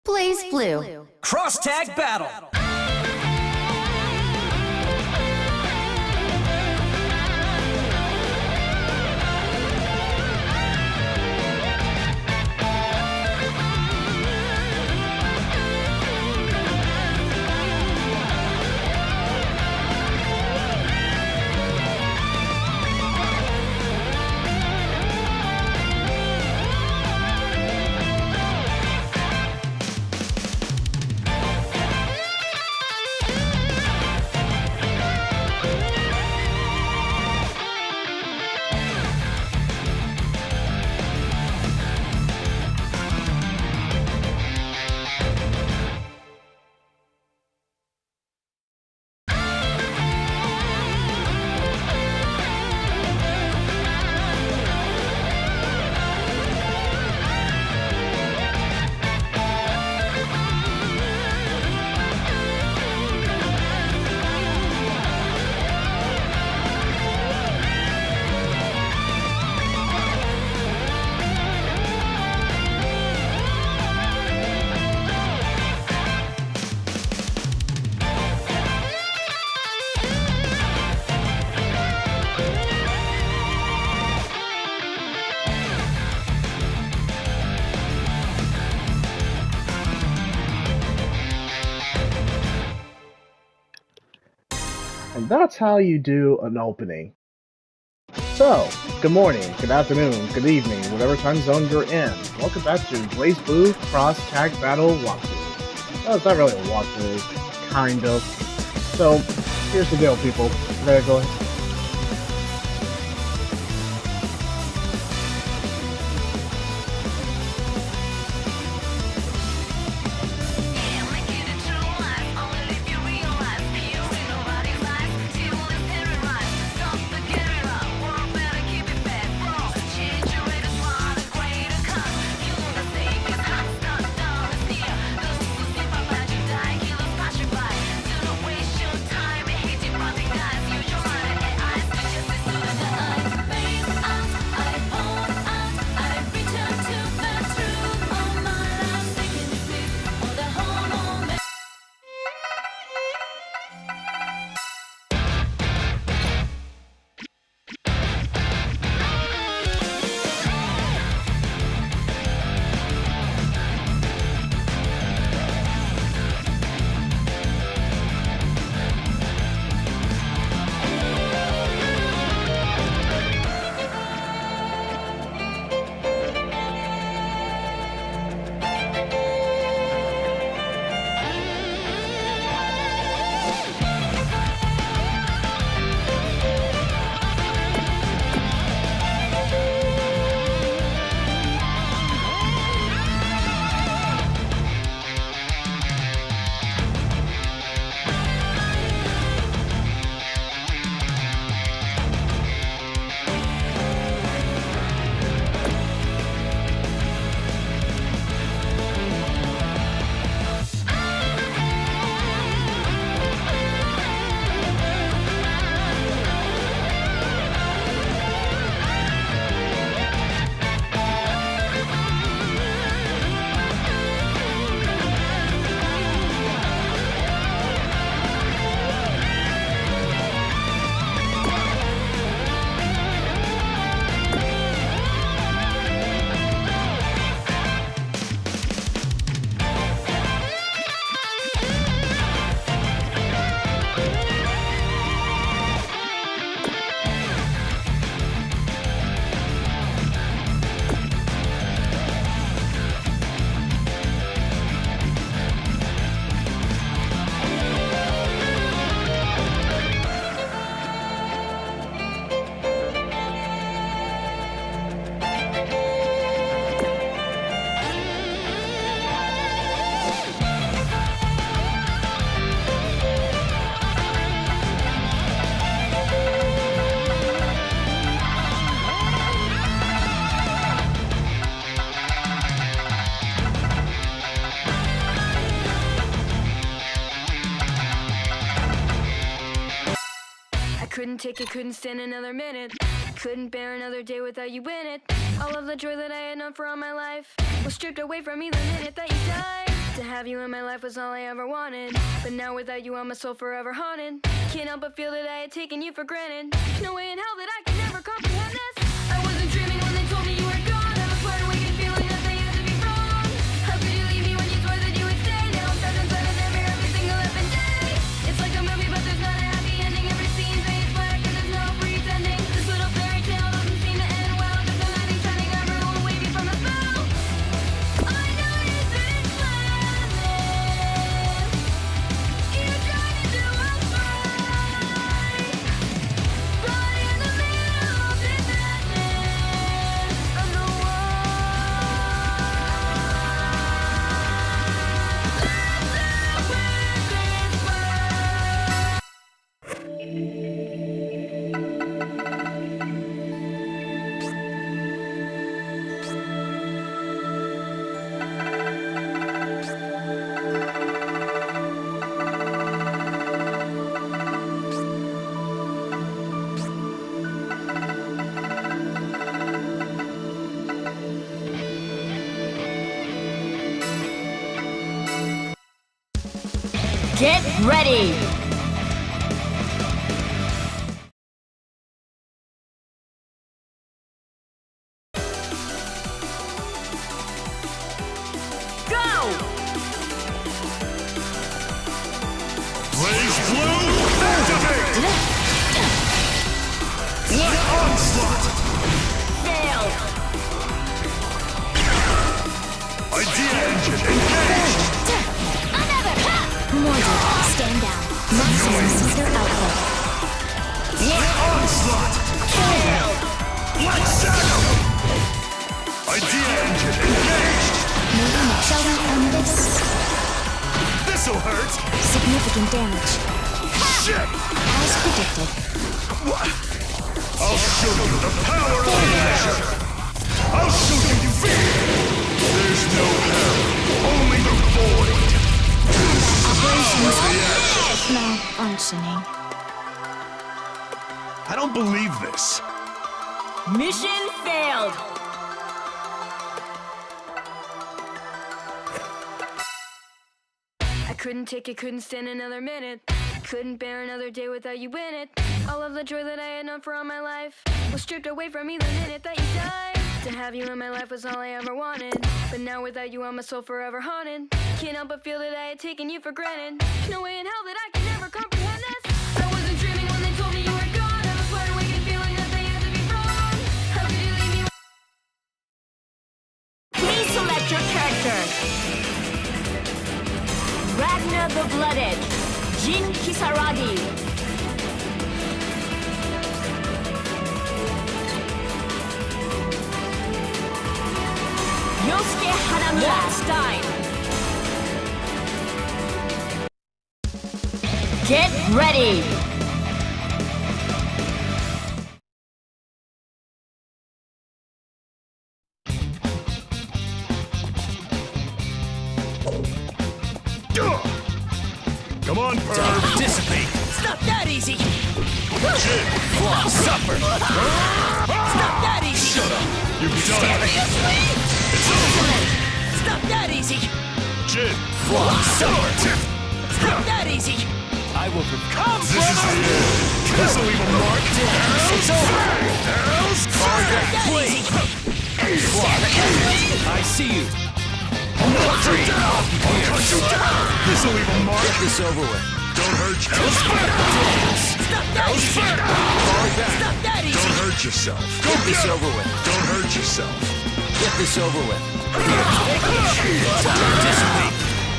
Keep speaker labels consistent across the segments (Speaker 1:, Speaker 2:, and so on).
Speaker 1: Blaze Blue.
Speaker 2: Cross Tag Battle.
Speaker 3: And that's how you do an opening. So, good morning, good afternoon, good evening, whatever time zone you're in. Welcome back to Blaze Blue Cross Tag Battle Walkthrough. Well, it's not really a walkthrough, kind of. So, here's the deal, people. There, go ahead.
Speaker 4: Couldn't take it, couldn't stand another minute. Couldn't bear another day without you in it. All of the joy that I had known for all my life was stripped away from me the minute that you died. To have you in my life was all I ever wanted. But now without you, I'm a soul forever haunted. Can't help but feel that I had taken you for granted. No way in hell that I could never comprehend this. I wasn't dreaming when they told me you were gone. I was wide awake and feeling that they had to be wrong. How could you leave me when you swore that you would stay? Now I'm stuck inside of their mirror every single effing day. It's like a movie, but there's not a happy ending. Every scene fades black and there's no pretending. This little fairy tale doesn't seem to end well. Cause the light is shining everyone waving from the spell. I know you didn't plan this. You tried to do us right. But in the middle of this madness, I'm the
Speaker 1: Get ready! Go!
Speaker 2: Blaze Blue, activate! What onslaught!
Speaker 1: Failed!
Speaker 2: Idea engine engaged!
Speaker 1: Another! Mordred, stand down. Maximum sister output.
Speaker 2: What onslaught!
Speaker 1: Failed!
Speaker 2: Black Shadow! Idea engine engaged!
Speaker 1: Maybe not. Shall we end this?
Speaker 2: This'll hurt!
Speaker 1: Significant damage.
Speaker 2: Shit!
Speaker 1: As predicted.
Speaker 2: What? I'll show you the power of measure! I'll show you fear! There's no hell, only the void!
Speaker 1: Malfunctioning.
Speaker 2: I don't believe this.
Speaker 1: Mission failed!
Speaker 4: I couldn't take it, couldn't stand another minute. Couldn't bear another day without you in it. All of the joy that I had known for all my life was stripped away from me the minute that you died. To have you in my life was all I ever wanted. But now without you, I'm a soul forever haunted. Can't help but feel that I had taken you for granted. No way in hell that I could never comprehend this. I wasn't dreaming when they told me you were gone. I was wide awake and feeling that they had to be wrong. How could you leave me?
Speaker 1: Please select your character. Ragnar the Blooded. Jin Kisaragi. Yosuke Hanamura. Stein. Get ready!
Speaker 2: Come on, Perv!
Speaker 5: Dissipate!
Speaker 1: It's not that easy!
Speaker 2: Jin!
Speaker 5: Flop! Suffer!
Speaker 1: It's not that easy!
Speaker 2: Shut up! You've done it!
Speaker 1: Seriously?
Speaker 2: It's over!
Speaker 1: It's not that easy!
Speaker 2: Jin!
Speaker 5: Flop! Suffer!
Speaker 1: It's not that easy!
Speaker 5: I will come
Speaker 2: This is the end! This'll leave a mark!
Speaker 5: It's over!
Speaker 2: Arrows!
Speaker 1: Not that
Speaker 5: Wait.
Speaker 1: easy!
Speaker 5: Flop! I see you!
Speaker 2: Free! I'll cut you down! This'll leave a mark!
Speaker 5: Get this over with.
Speaker 2: Don't hurt yourself!
Speaker 1: It's not that easy!
Speaker 5: Fall
Speaker 1: It's
Speaker 5: back.
Speaker 1: not that easy!
Speaker 2: Don't hurt yourself!
Speaker 5: Get this over with.
Speaker 2: Don't hurt yourself!
Speaker 5: Get this over with. Dissipate.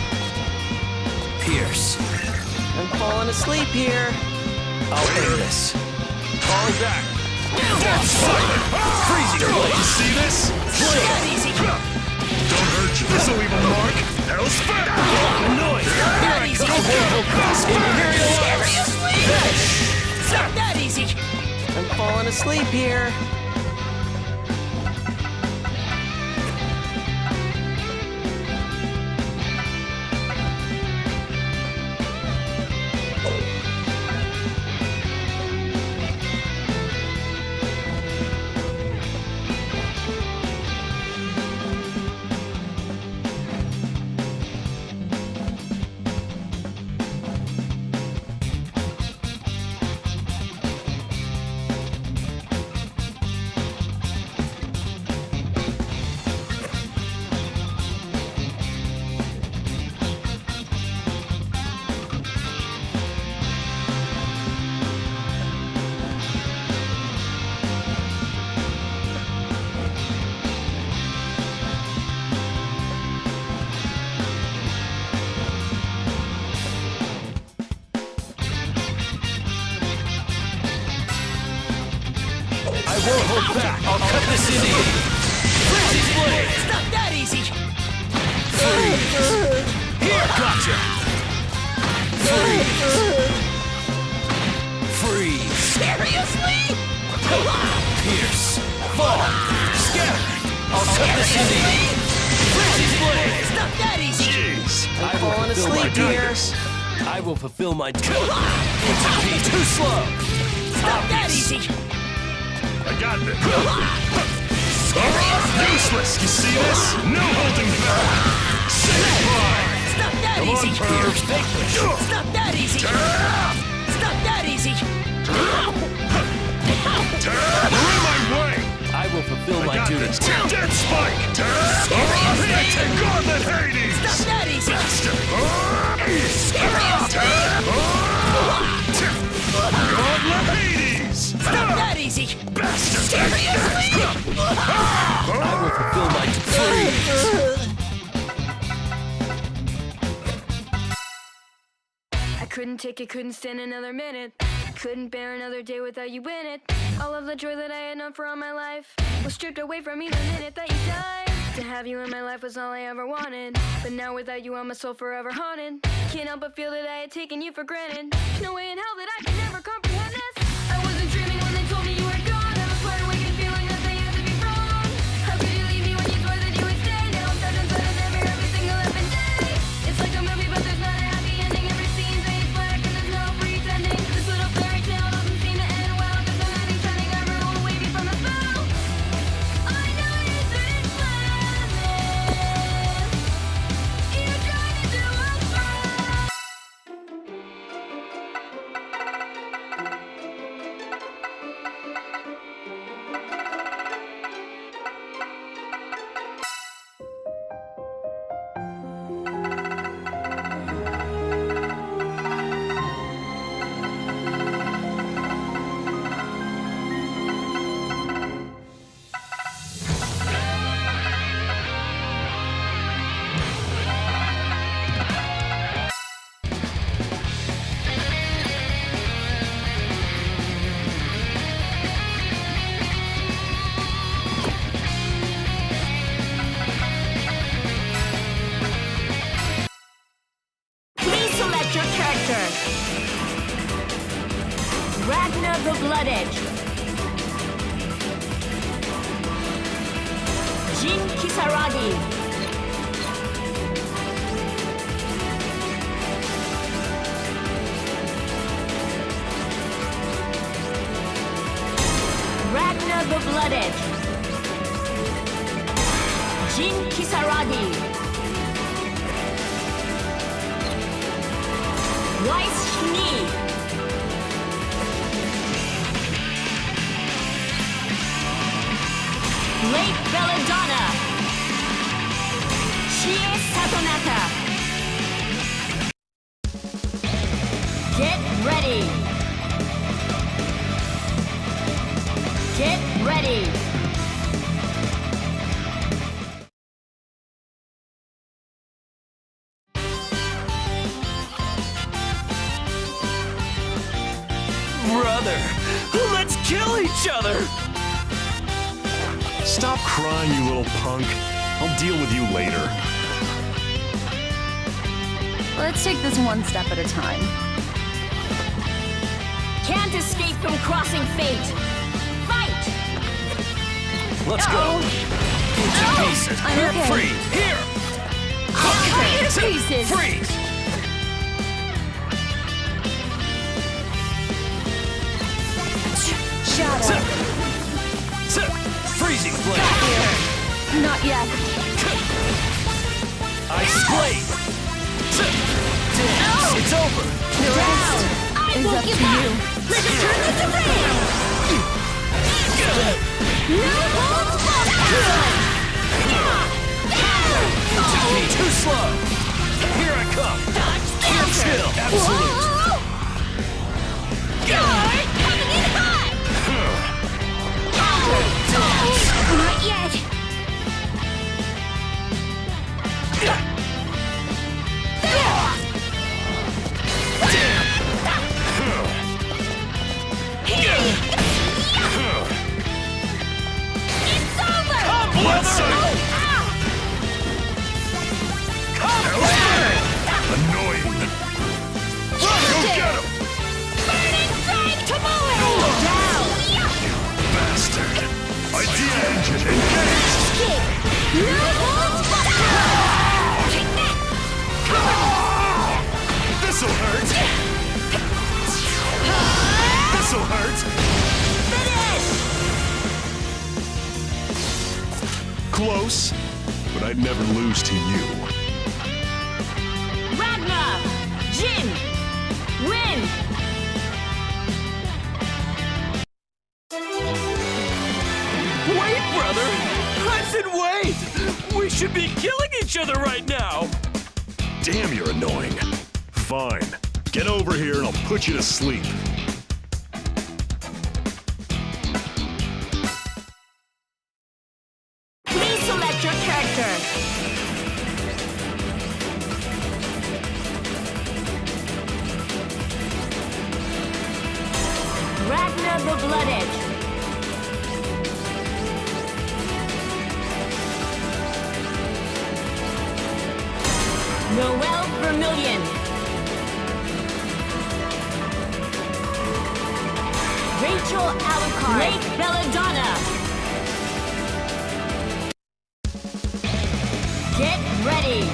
Speaker 5: Pierce.
Speaker 6: I'm falling asleep here.
Speaker 5: I'll end this. Falling back.
Speaker 2: Freezing blade! You see this?
Speaker 1: It's not that easy!
Speaker 2: Don't hurt you! This'll leave a mark! Arrows back!
Speaker 5: Annoyed.
Speaker 1: That easy!
Speaker 5: Imperial
Speaker 1: It's not that easy!
Speaker 6: I'm falling asleep here.
Speaker 5: won't hold back. I'll cut this into you. Freezy's blade.
Speaker 1: It's not that easy.
Speaker 5: Freeze. Here, gotcha. Freeze. Freeze.
Speaker 1: Seriously?
Speaker 5: Pierce. Fall. Scatter. I'll cut this into you. Freezy's blade.
Speaker 1: It's not that easy.
Speaker 2: Jeez.
Speaker 5: I will
Speaker 6: Falling
Speaker 5: fulfill my
Speaker 6: asleep here.
Speaker 5: duties. I will fulfill my duty. Into peace. Too slow.
Speaker 1: It's not that easy.
Speaker 2: I got this.
Speaker 1: Seriously?
Speaker 2: Useless. You see this? No holding back. Say bye.
Speaker 1: It's not that
Speaker 2: Come on,
Speaker 1: easy.
Speaker 2: Pierce.
Speaker 1: It's not that easy. It's not that easy.
Speaker 2: You're in my way.
Speaker 5: I will fulfill
Speaker 2: I
Speaker 5: my
Speaker 2: got
Speaker 5: duties.
Speaker 2: this. Dead Spike.
Speaker 1: Seriously?
Speaker 2: Gauntlet Hades.
Speaker 1: It's not that easy.
Speaker 2: Gauntlet Hades.
Speaker 1: It's not that easy.
Speaker 2: Bastard.
Speaker 1: Seriously?
Speaker 5: I will fulfill my freeze.
Speaker 4: I couldn't take it, couldn't stand another minute. Couldn't bear another day without you in it. All of the joy that I had known for all my life was stripped away from me the minute that you died. To have you in my life was all I ever wanted, but now without you, I'm my soul forever haunted. Can't help but feel that I had taken you for granted. No way in hell that I could never comprehend this. I wasn't dreaming when they told me you were gone. I was wide awake and feeling that they had to be wrong. How could you leave me when you swore that you would stay? Now I'm stuck inside of every single effing day. It's like a movie, but there's not a happy ending. Every scene fades black and there's no pretending. This little fairy tale doesn't seem to end well. Cause the night is shining, I rule away me from the spell. I know you said it's planned. You're trying to do us wrong.
Speaker 7: Please select your character. Ragnar the Blood Edge. Jin Kisaragi. Ragnar the Blood Edge. Jin Kisaragi. Weiss Schnee. Lake Belladonna. Chie Satonaka. Get ready. Get ready.
Speaker 5: Brother, let's kill each other.
Speaker 2: Stop crying, you little punk. I'll deal with you later.
Speaker 8: Let's take this one step at a time.
Speaker 7: Can't escape from crossing fate. Fight!
Speaker 5: Let's go. Into pieces.
Speaker 8: I'm okay.
Speaker 5: Free. Here.
Speaker 7: Cut you to pieces.
Speaker 5: Freeze.
Speaker 8: Shadow.
Speaker 5: Freezing blade.
Speaker 8: Not yet.
Speaker 5: Ice blade. Dance. It's over.
Speaker 8: The rest
Speaker 7: I
Speaker 8: is
Speaker 7: won't
Speaker 8: up
Speaker 7: give
Speaker 8: to
Speaker 7: back.
Speaker 8: you.
Speaker 7: Let's turn this around. No holds barred.
Speaker 5: Too slow. Here I come. Stand still. Absolute.
Speaker 7: Coming in hot. Not yet.
Speaker 2: never lose to you.
Speaker 7: Ragnar! Jin! Win!
Speaker 5: Wait, brother! I said wait! We should be killing each other right now!
Speaker 2: Damn, you're annoying. Fine. Get over here and I'll put you to sleep.
Speaker 7: Please select your character. Ragnar the Blood Edge. Noel Vermillion. Rachel Alucard. Lake Belladonna. Get ready.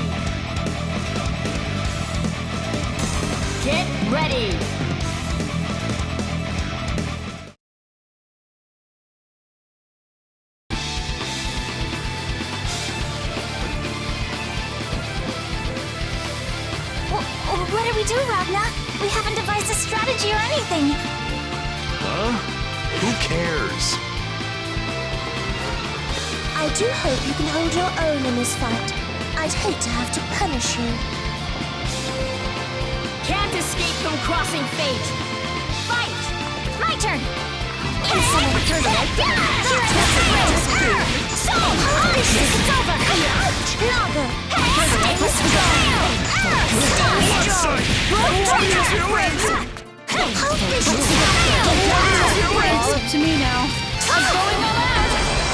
Speaker 7: Get ready.
Speaker 8: What do we do, Ragnar? We haven't devised a strategy or anything.
Speaker 2: Huh? Who cares?
Speaker 8: I do hope you can hold your own in this fight. I'd hate to have to punish you.
Speaker 7: Can't escape from crossing fate. Fight! My turn!
Speaker 8: Insolent tournament. So, it's over. Naga. Stay strong. Stay strong.
Speaker 4: All up to me now.
Speaker 8: I'm going all out.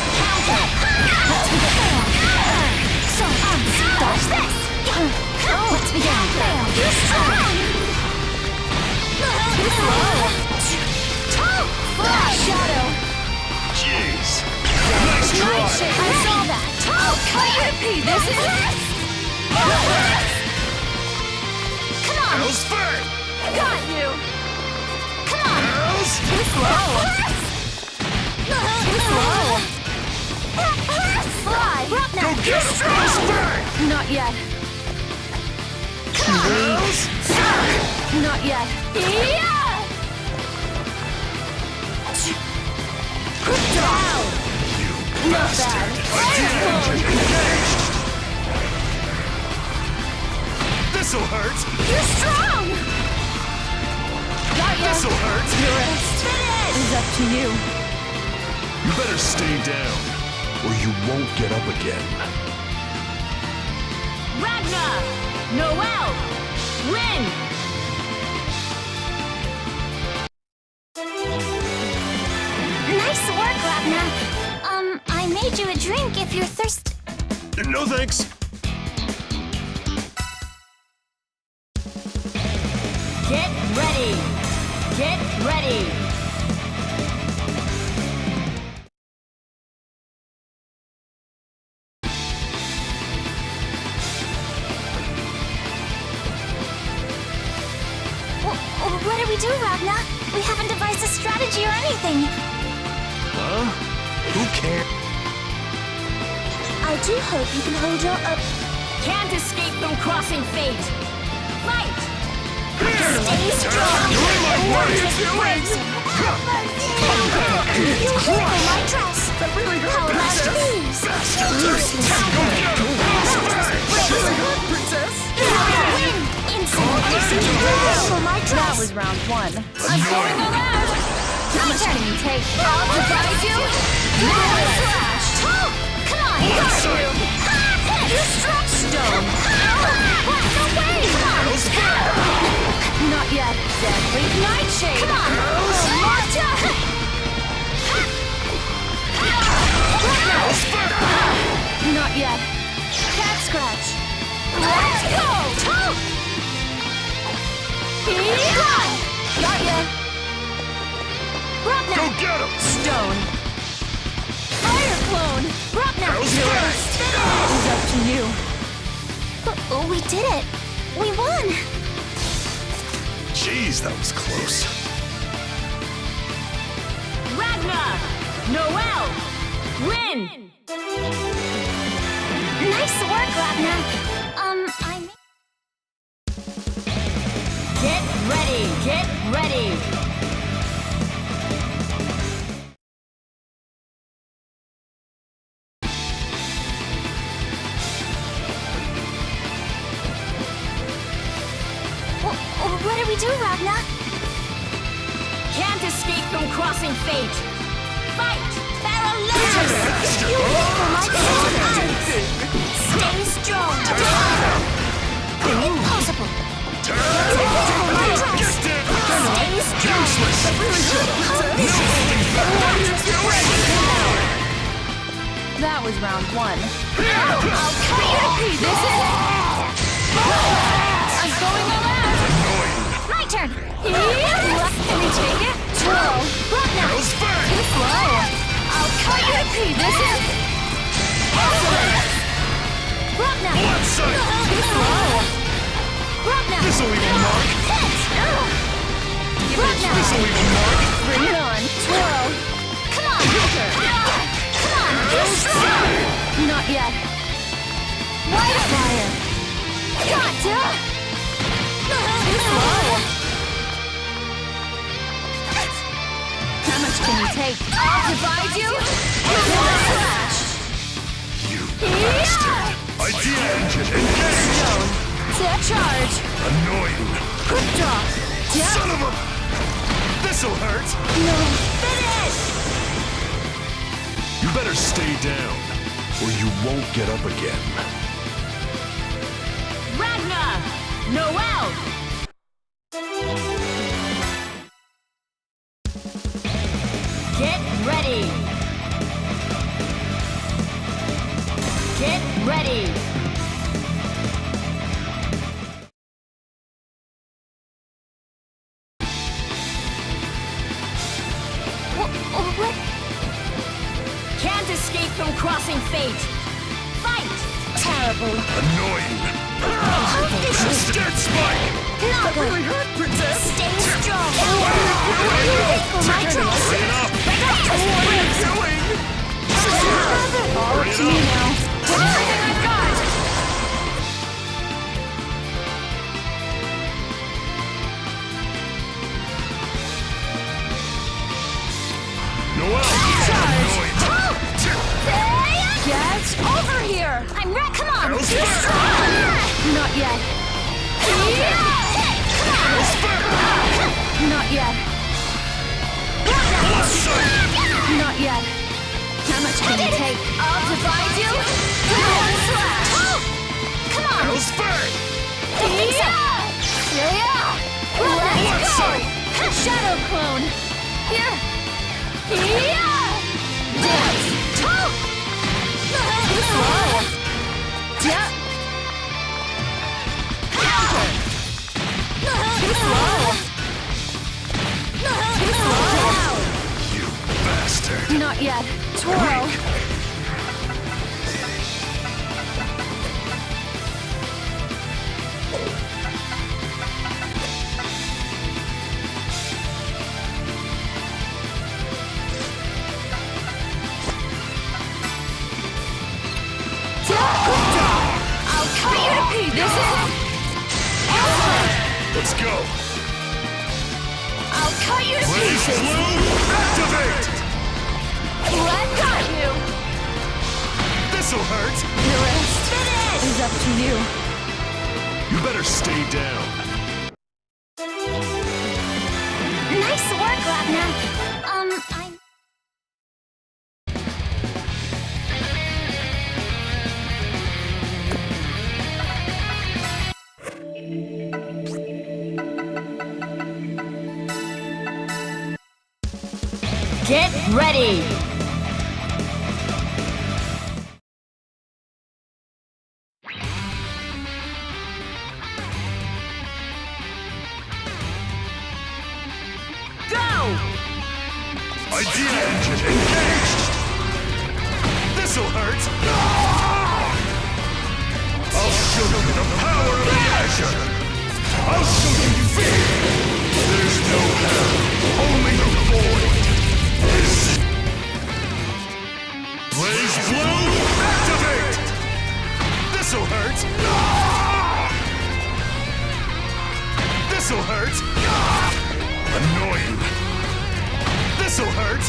Speaker 8: So, dodge this. Let's begin. You're strong. Too slow. Shadow.
Speaker 2: Jeez. Nice try.
Speaker 8: I saw that.
Speaker 4: Repeat, this is
Speaker 8: Come on.
Speaker 2: Hell's firm.
Speaker 8: Got you. Come on.
Speaker 2: Hell's
Speaker 8: Too slow. Too slow. Fly.
Speaker 2: Go get him. Hell's firm.
Speaker 4: not yet.
Speaker 2: Hell's
Speaker 4: Not yet.
Speaker 8: Yeah. Down.
Speaker 4: Not bad.
Speaker 2: engaged. This'll hurt.
Speaker 8: You're strong.
Speaker 4: Got ya.
Speaker 2: This'll hurt.
Speaker 4: Your rest is up to you.
Speaker 2: You better stay down, or you won't get up again.
Speaker 7: Ragnar! Noel! Win!
Speaker 8: Nice work, Ragnar. I made you a drink if you're thirsty.
Speaker 2: No thanks.
Speaker 7: Get ready! Get ready!
Speaker 8: What do we do, Ragnar? We haven't devised a strategy or anything.
Speaker 2: Huh? Who cares?
Speaker 8: I do hope you can hold your up.
Speaker 7: Can't escape from crossing fate! Fight!
Speaker 8: Stay strong.
Speaker 2: You're in my way.
Speaker 8: You pull my dress. That really hurt. How about these? Useless.
Speaker 1: Princess!
Speaker 8: Win. Instant. Pull my dress.
Speaker 4: That was round one.
Speaker 8: I'm going all out.
Speaker 4: How much can you take?
Speaker 8: I'll divide you. Slash. Come on. Got you. You're strong.
Speaker 4: Stone.
Speaker 8: No way.
Speaker 4: Not yet. Deadly Nightshade.
Speaker 8: Come on. Marta.
Speaker 4: Not yet.
Speaker 8: Cat scratch. Let's go.
Speaker 4: Got ya.
Speaker 8: Ragnar.
Speaker 2: Go get him.
Speaker 4: Stone.
Speaker 8: Fire clone. Ragnar.
Speaker 4: Is up to you.
Speaker 8: Oh, we did it. We won.
Speaker 2: Jeez, that was close.
Speaker 7: Ragnar! Noel! Win!
Speaker 8: Nice
Speaker 7: I'm... Get ready! Get ready! What do we do, Ragna? Can't escape from crossing fate. Fight! Paralysis! You wait for my counter! Stay strong! Impossible! Stay strong!
Speaker 4: That was round one.
Speaker 7: I'll cut you to pieces!
Speaker 4: I'm going all out!
Speaker 7: My turn!
Speaker 4: Can you take it?
Speaker 7: Twirl! Ragna!
Speaker 4: Too slow!
Speaker 7: I'll cut you to pieces! Excellent! Ragna!
Speaker 4: Too slow!
Speaker 7: Ragna!
Speaker 2: This'll leave a mark.
Speaker 7: Hit! Ragna!
Speaker 2: This'll leave a mark.
Speaker 4: Bring it on!
Speaker 7: Twirl! Come on! Come on! Destroy!
Speaker 4: Not yet!
Speaker 7: Wildfire! Gotcha!
Speaker 4: Too slow! How much can you take?
Speaker 7: I'll divide you! Flash!
Speaker 2: You bastard! Idea engine engaged!
Speaker 7: Charge!
Speaker 2: Annoying!
Speaker 7: Quick draw!
Speaker 2: Son of a... This'll hurt!
Speaker 7: No! Finish!
Speaker 2: You better stay down, or you won't get up again.
Speaker 7: Ragna! Noel! Get ready! Get ready! What? Can't escape from crossing fate! Fight! Terrible!
Speaker 2: Annoying!
Speaker 7: How vicious!
Speaker 2: Dead Spike!
Speaker 7: Not good!
Speaker 5: hurt, Princess!
Speaker 7: Stay strong! You wait for my turn!
Speaker 2: Bring it up!
Speaker 5: What are you doing?
Speaker 4: All up to me now.
Speaker 7: With everything I've got!
Speaker 2: Noel! Annoying!
Speaker 4: Get over here!
Speaker 7: I'm ready! Come on!
Speaker 2: Hell's
Speaker 7: You're
Speaker 2: Fire!
Speaker 7: strong!
Speaker 4: Not yet. Not yet. Not yet. How much can you take?
Speaker 7: I'll divide you! Slash! Come on!
Speaker 2: Hell's Fire!
Speaker 7: Let's go! Shadow clone! Here! Dance!
Speaker 4: Too slow.
Speaker 7: Yeah!
Speaker 4: Too slow. Too slow.
Speaker 2: You bastard!
Speaker 4: Not yet. Twirl.
Speaker 7: I'll cut you to pieces!
Speaker 2: Let's go!
Speaker 7: I'll cut you to
Speaker 2: Blaze
Speaker 7: pieces!
Speaker 2: Blue, activate!
Speaker 7: Let got you!
Speaker 2: This'll hurt!
Speaker 4: The rest
Speaker 7: Finish!
Speaker 4: is up to you.
Speaker 2: You better stay down.
Speaker 7: Nice work, Ragna. I'm... Get ready! Go!
Speaker 2: Idea engine engaged! This'll hurt! I'll show you the power of the Azure! I'll show you fear! There's no hell, only the void! Blaze Blue, activate! This'll hurt! This'll hurt! Annoying! This'll hurt!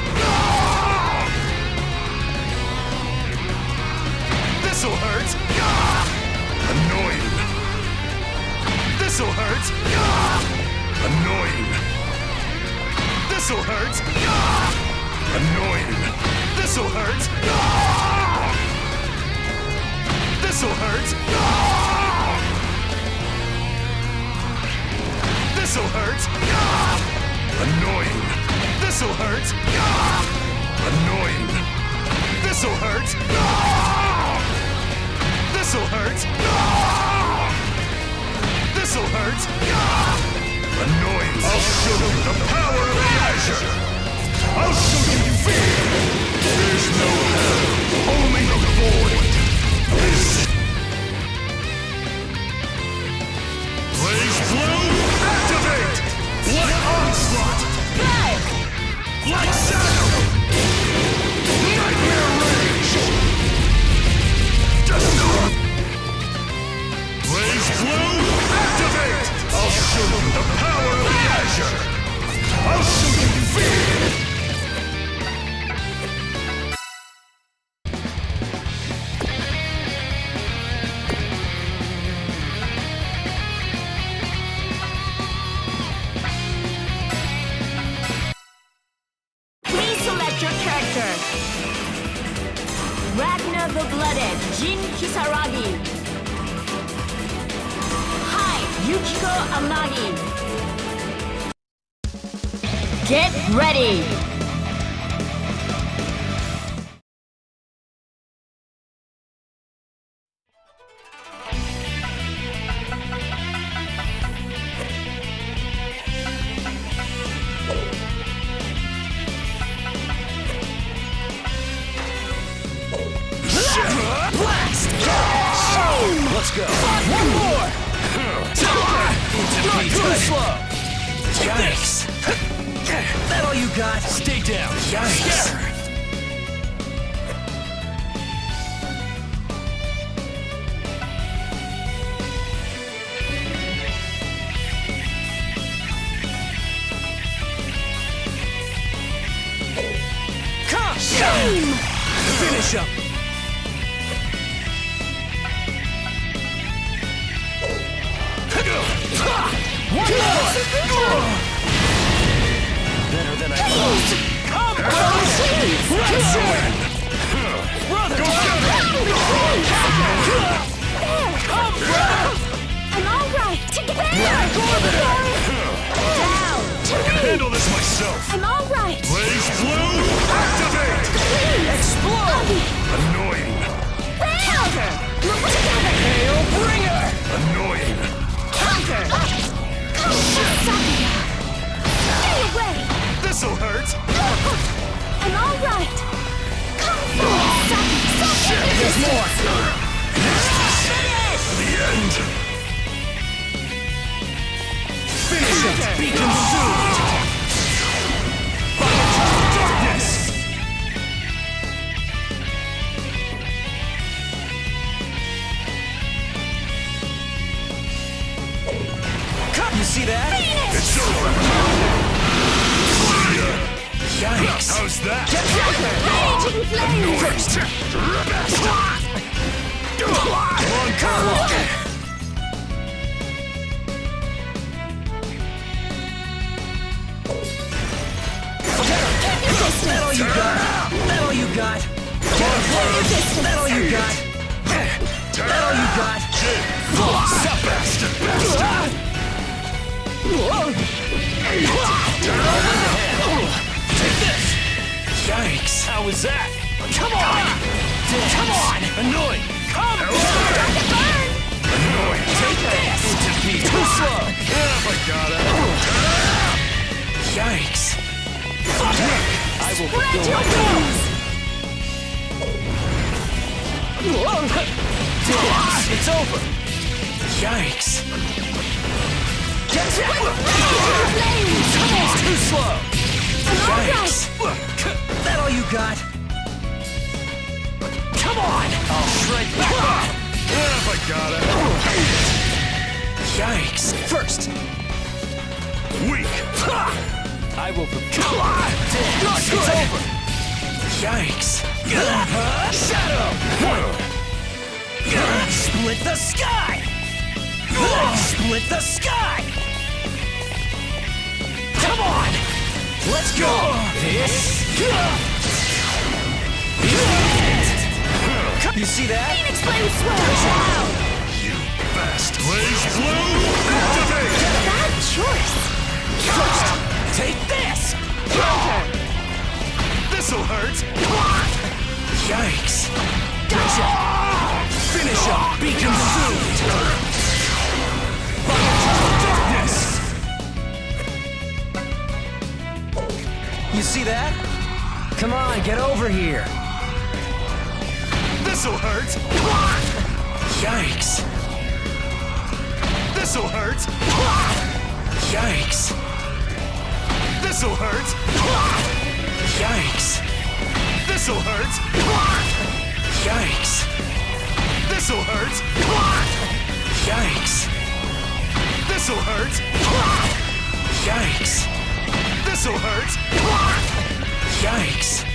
Speaker 2: This'll hurt! Annoying! This'll hurt! Annoying! This'll hurt! Annoying! This'll hurt! This'll hurt! This'll hurt! Annoying! This'll hurt! Annoying! This'll hurt! This'll hurt! This'll hurt! Annoying! I'll show you the power of the Azure! I'll show you fear! There's no hell, only the void! This... Blaze Blue, activate! What onslaught!
Speaker 7: Good!
Speaker 2: Like shadow! Nightmare rage! Destroy! Blaze Blue, activate! I'll show you the power of the Azure! I'll show you fear!
Speaker 7: Please select your character. Ragnar the Blooded, Jin Kisaragi. Hi, Yukiko Amagi. Get ready!
Speaker 5: Blast! Let's go. One more! Not too slow! Yikes! That all you got? Stay down. Yikes! Come!
Speaker 7: Shame!
Speaker 5: Finish up! One more! Better than I thought. Come, brother!
Speaker 2: Go get
Speaker 7: Come, brother! I'm all right.
Speaker 5: Black Orbiter!
Speaker 7: Down.
Speaker 2: I can handle this myself!
Speaker 7: I'm all right.
Speaker 2: Blaze Blue, activate!
Speaker 5: Explode!
Speaker 2: Annoying!
Speaker 7: Counter. Together.
Speaker 5: Hail Bringer!
Speaker 2: Annoying!
Speaker 7: Counter. Come, Sakuya. Stay away.
Speaker 2: This'll hurt!
Speaker 7: I'm all right. Come forward, Sakuya.
Speaker 5: There's more!
Speaker 2: The end!
Speaker 5: Finish it! Be consumed!
Speaker 2: Darkness!
Speaker 5: You see that?
Speaker 2: It's over!
Speaker 5: Yikes!
Speaker 2: How's that?
Speaker 7: Raging flames.
Speaker 2: Come on, Carlo!
Speaker 5: That all you got? That all you got? That all you got? That all you got?
Speaker 2: Sup, bastard!
Speaker 5: Take this! Yikes! How was that? Come on! Come on! Annoying! Come!
Speaker 2: Annoying!
Speaker 5: Take this! Too slow!
Speaker 2: Yeah, I got it!
Speaker 5: Yikes! I will fulfill my duties! It's over! Yikes! Get it! Too slow! Yikes! That all you got? Come on! I'll shred back!
Speaker 2: Yeah, I got it!
Speaker 5: Yikes! First,
Speaker 2: Weak.
Speaker 5: I will prepare. It's over. Yikes. Shadow. Split the sky. Split the sky. Come on. Let's go. This. You see that?
Speaker 7: Phoenix Flame Swirl!
Speaker 2: You bastard. Blaze Blue, activate!
Speaker 7: Bad choice!
Speaker 5: First, take this.
Speaker 2: This'll hurt!
Speaker 5: Yikes. Gotcha. Finish up. Be consumed. Darkness. You see that? Come on, get over here.
Speaker 2: This'll hurt!
Speaker 5: Yikes.
Speaker 2: This'll hurt!
Speaker 5: Yikes.
Speaker 2: This'll hurt!
Speaker 5: Yikes.
Speaker 2: This'll hurt!
Speaker 5: Yikes.
Speaker 2: This'll hurt!
Speaker 5: Yikes.
Speaker 2: This'll hurt!
Speaker 5: Yikes.
Speaker 2: This'll hurt!
Speaker 5: Yikes.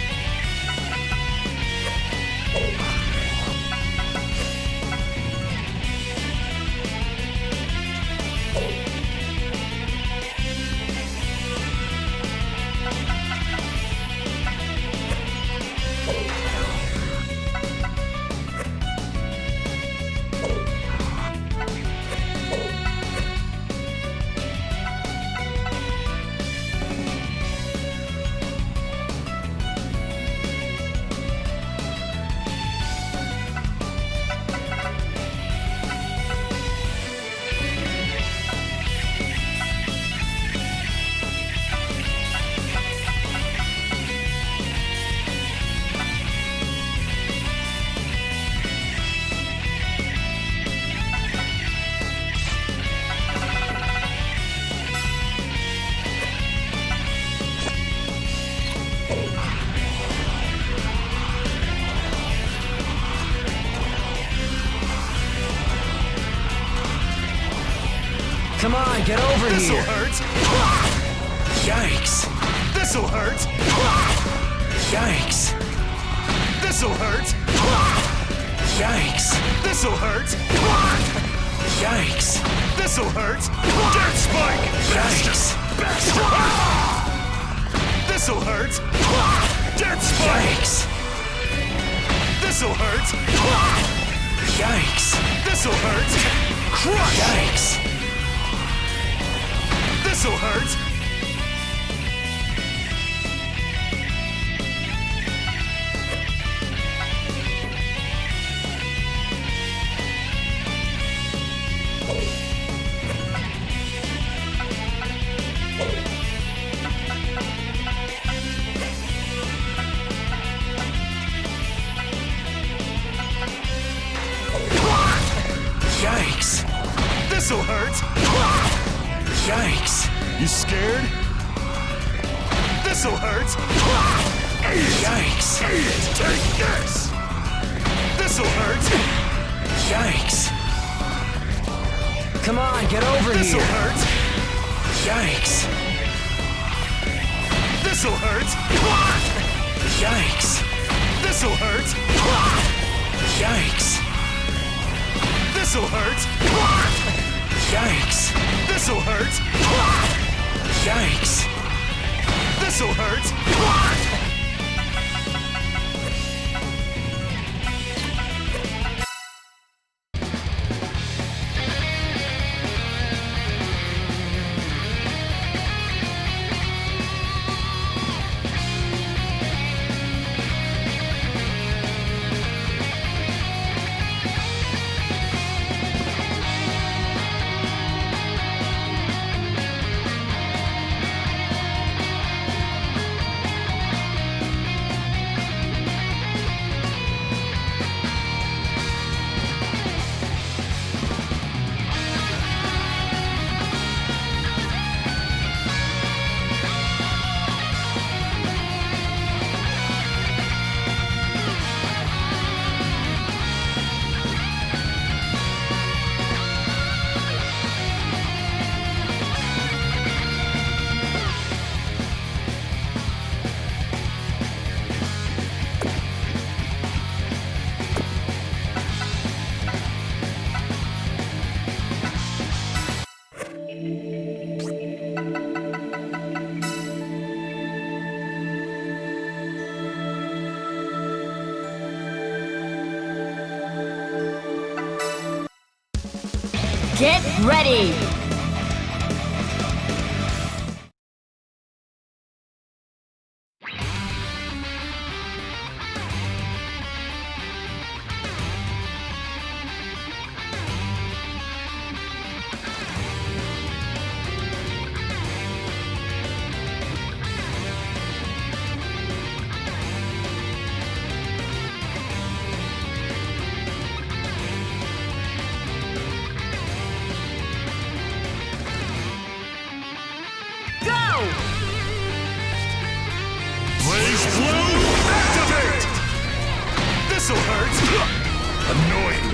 Speaker 5: Come on, get over
Speaker 2: This'll
Speaker 5: here.
Speaker 2: hurt!
Speaker 5: Yikes.
Speaker 2: This'll hurt!
Speaker 5: Yikes.
Speaker 2: This'll hurt!
Speaker 5: Yikes.
Speaker 2: This'll hurt!
Speaker 5: Yikes.
Speaker 2: This'll hurt! Dead Spike!
Speaker 5: Yikes.
Speaker 2: This'll hurt! Dead Spike!
Speaker 5: Yikes.
Speaker 2: This'll hurt!
Speaker 5: Yikes.
Speaker 2: This'll hurt! Crush!
Speaker 5: Yikes.
Speaker 2: This'll hurt!
Speaker 5: Yikes.
Speaker 2: This'll hurt!
Speaker 5: Yikes.
Speaker 2: You scared? This'll hurt!
Speaker 5: Yikes.
Speaker 2: Take this! This'll hurt!
Speaker 5: Yikes. Come on, get over
Speaker 2: This'll
Speaker 5: here.
Speaker 2: hurt!
Speaker 5: Yikes.
Speaker 2: This'll hurt!
Speaker 5: Yikes.
Speaker 2: This'll hurt!
Speaker 5: Yikes.
Speaker 2: This'll hurt!
Speaker 5: Yikes.
Speaker 2: This'll hurt!
Speaker 5: Yikes.
Speaker 2: This'll hurt!
Speaker 7: Get ready!
Speaker 2: Blaze Blue, activate! This'll hurt! Annoying!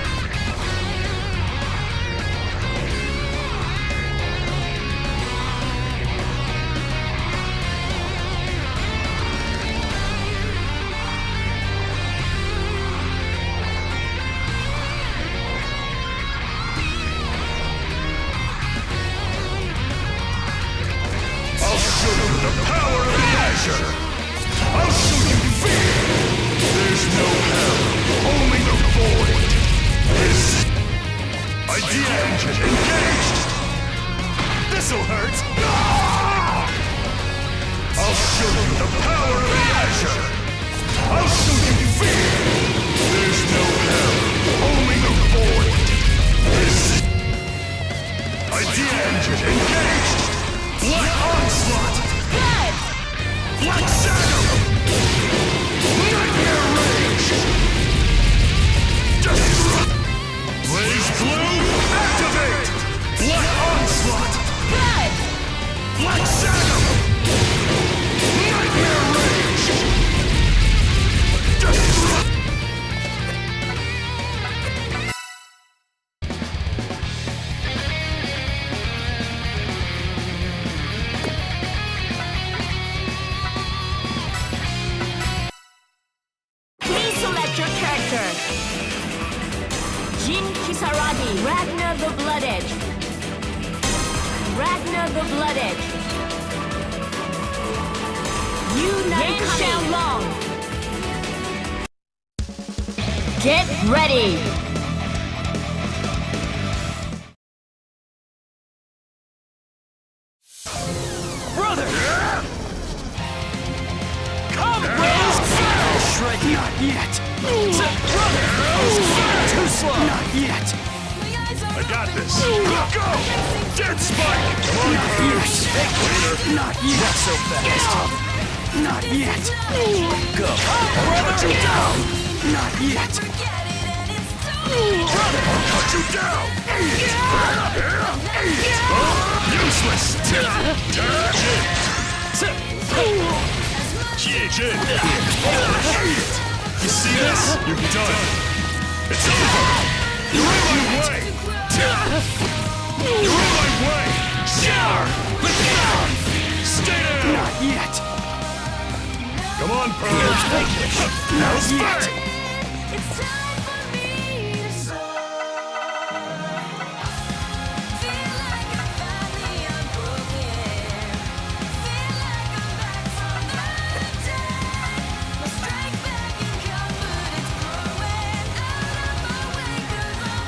Speaker 2: I'll show you the power of the Azure! I'll show you fear! There's no hell, only the void! This... Idea engine engaged! This'll hurt! Ah! I'll show you the power of the Azure! I'll show you fear! There's no hell, only the void! This... Idea engine engaged! Black Onslaught!
Speaker 7: Good!
Speaker 2: Black Shadow! Nightmare Rage! Blaze Blue, activate! Black Onslaught!
Speaker 7: Good!
Speaker 2: Black Shadow! Nightmare Rage!
Speaker 7: Please select your character. Jin Kisaragi, Ragnar the Blood Edge. Ragnar the Blood Edge. Yan Xiaolong. Get ready.
Speaker 5: Brother! Come, Rose! Shred you! Not yet! Brother! Too slow! Not yet!
Speaker 2: I got this! Go! Dead Spike! Come on, Bruce!
Speaker 5: Not yet! Not so fast! Not yet! Go!
Speaker 2: Cut you down!
Speaker 5: Not yet!
Speaker 2: Brother! Cut you down! Useless! Jin! You see this? You're done! It's over! You're in my way! You're in my way! Shower! Stay down!
Speaker 5: Not yet!
Speaker 2: Come on, Pearl! Now spike!
Speaker 4: It's time for me to soar. Feel like I'm finally unbroken. Feel like I'm back from the dead. My strength back in confidence growing. Out of my way 'cause I'm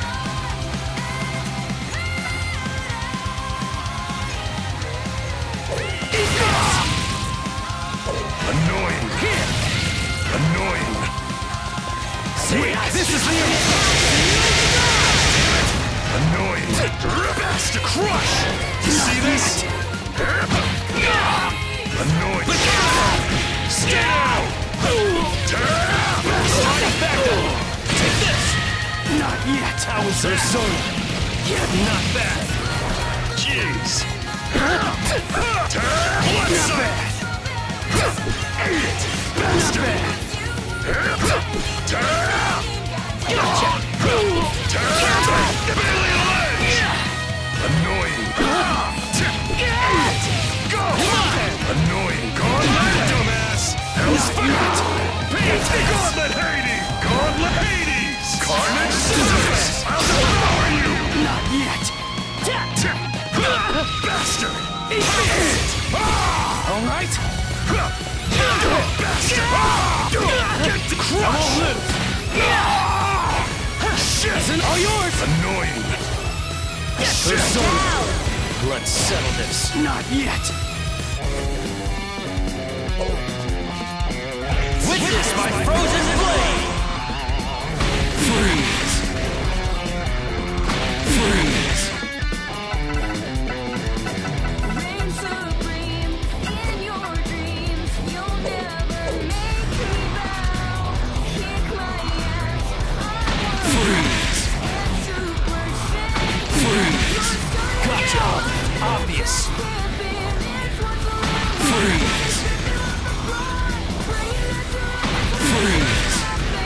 Speaker 2: Annoying! Annoying!
Speaker 5: Wait, this is the
Speaker 2: Annoying! Best crush! You see this? Annoying! Stay down!
Speaker 5: back up! Take this! Not yet! How was there so... Not bad!
Speaker 2: Jeez! What's up? Bastard!
Speaker 5: Gotcha!
Speaker 2: Billy Lynch! Annoying! Go! Annoying! Gauntlet, dumbass! Hell's Fate! Gauntlet Hades! Gauntlet Hades! Carnage Scissors! I'll devour you!
Speaker 5: Not yet!
Speaker 2: Bastard!
Speaker 5: All right!
Speaker 2: Bastard! Get the crush!
Speaker 5: Shit! Isn't all yours!
Speaker 2: Annoying!
Speaker 5: Persona. Let's settle this. Not yet. Witness my frozen blade. Freeze. Freeze.
Speaker 4: Reign supreme in your dreams. You'll never make me bow. Kick my ass.
Speaker 5: Freeze.
Speaker 4: Super shame.
Speaker 5: Freeze. Gotcha. Obvious. Freeze. Freeze.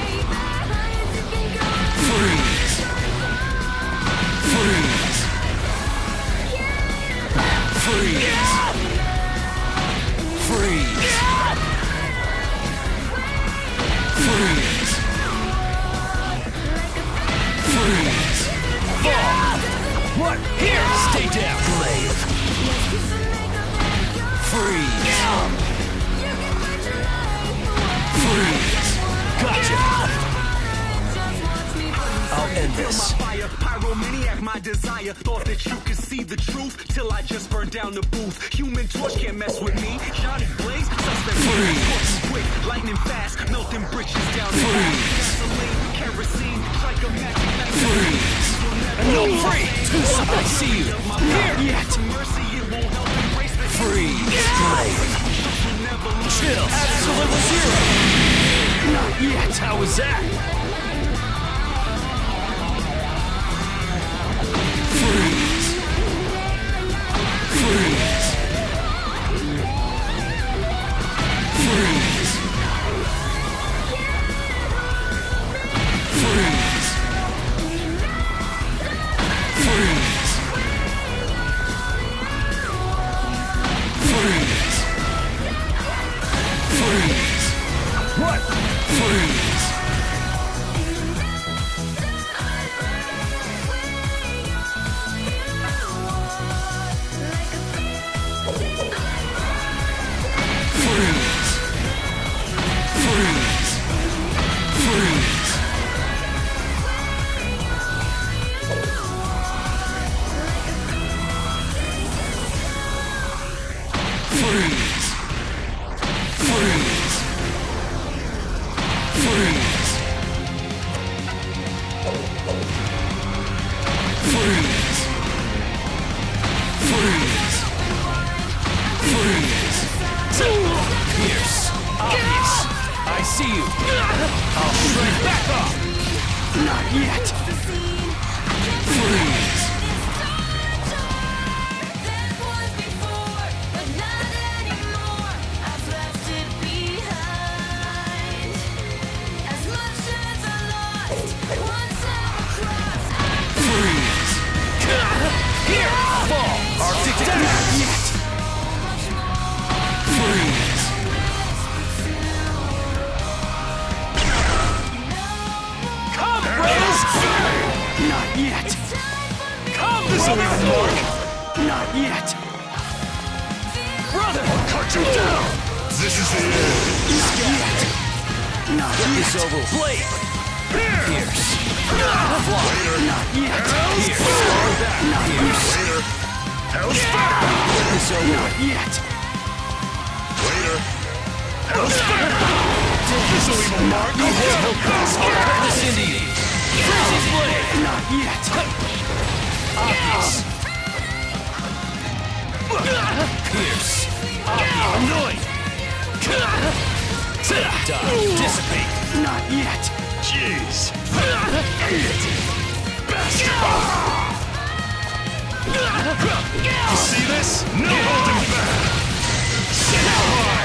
Speaker 5: Freeze. Freeze. Freeze. Freeze. Freeze. Freeze. Fall. What? Here! Stay down, Glaive. Freeze. Freeze. Gotcha. I'll end this.
Speaker 9: Fire, pyromaniac, my desire. Thought that you could see the truth till I just burned down the booth. Human Torch can't mess with me. Johnny Blaze, suspect
Speaker 5: Freeze.
Speaker 9: quick, lightning fast, melting bridges down the gasoline, kerosene, strike a match.
Speaker 5: Freeze. No, free. I see you. Here yet. Freeze. Glaive. Chill. Absolute zero. Not yet. How was that? Freeze. Freeze. Freeze. Freeze. Freeze. Freeze. Freeze. What? Freeze. Freeze. Freeze. Freeze. Freeze. Freeze. Freeze. Freeze. Freeze. Freeze. Pierce. Obvious. I see you. I'll shred back off. Not yet. Freeze. Freeze. Here. Fall. Arctic Not yet. Freeze. Come, bros! Not yet. Come, brother! Not yet. Brother!
Speaker 2: Cut you down! This is the end!
Speaker 5: Not yet. Not yet. This over. Blade. Pierce. Fly. Not yet. Pierce. Not Pierce.
Speaker 2: Later! Hell's back!
Speaker 5: This over. Not yet.
Speaker 2: Later! Hell's back! This'll leave a mark!
Speaker 5: I'll cut this into you. Freezing blade. Not yet. Obvious. Pierce. Obvious. Annoying. Dissipate. Not yet.
Speaker 2: Jeez! Bastard! You see this? No holding back! Sit high!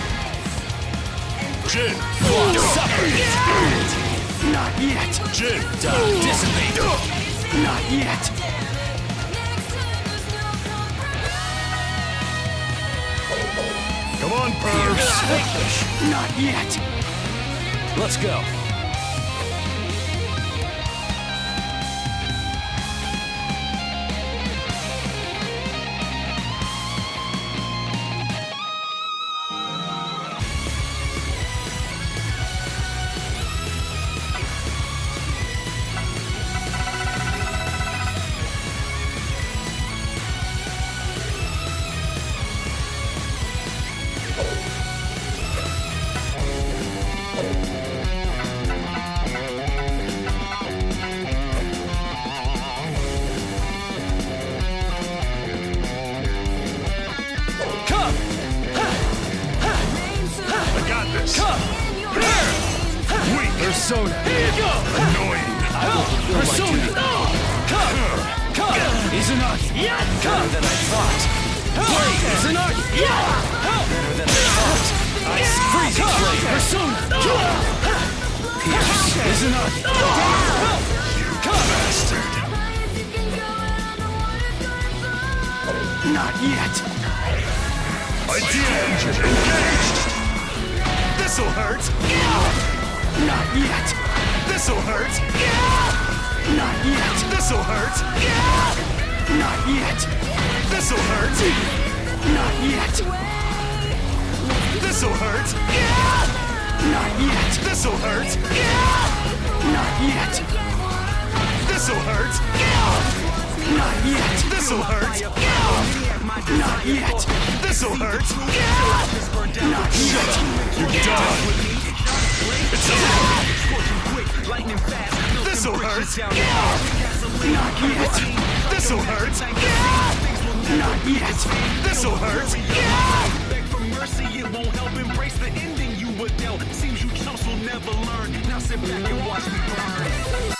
Speaker 2: Jin!
Speaker 5: Suffer. Not yet.
Speaker 2: Jin!
Speaker 5: Dissipate. Not yet.
Speaker 2: Come on, Perbs!
Speaker 5: Not yet. Let's go. Persona.
Speaker 2: Here you go! Annoying!
Speaker 5: Persona! Izanagi! Better than I thought! Blade! Izanagi! Better than I thought! Ice freezing blade! Persona! Pierce! Izanagi!
Speaker 2: Bastard!
Speaker 5: Not yet!
Speaker 2: Idea engine engaged! This'll hurt!
Speaker 5: Not yet!
Speaker 2: This'll hurt!
Speaker 5: Not yet!
Speaker 2: This'll hurt!
Speaker 5: Not yet!
Speaker 2: This'll hurt!
Speaker 5: Not yet!
Speaker 2: This'll hurt!
Speaker 5: Not yet!
Speaker 2: This'll hurt!
Speaker 5: Not yet!
Speaker 2: This'll hurt!
Speaker 5: Not yet!
Speaker 2: This'll hurt!
Speaker 5: Not yet!
Speaker 2: This'll hurt!
Speaker 5: Not yet!
Speaker 2: You're done! It's over! This'll hurt!
Speaker 5: Not yet!
Speaker 2: This'll hurt!
Speaker 5: Not yet!
Speaker 2: This'll hurt!
Speaker 9: Beg for mercy, it won't help embrace the ending you were dealt. Seems you chumps will never learn. Now sit back and watch me burn.